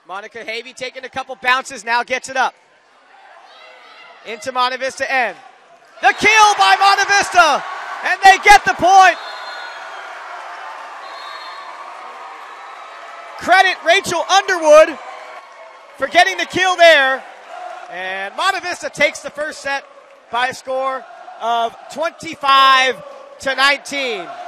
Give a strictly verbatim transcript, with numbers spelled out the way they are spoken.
Monica Havey taking a couple bounces, now gets it up. Into Monte Vista end. The kill by Monte Vista, and they get the point. Credit Rachel Underwood for getting the kill there. And Monte Vista takes the first set by a score of twenty-five to nineteen.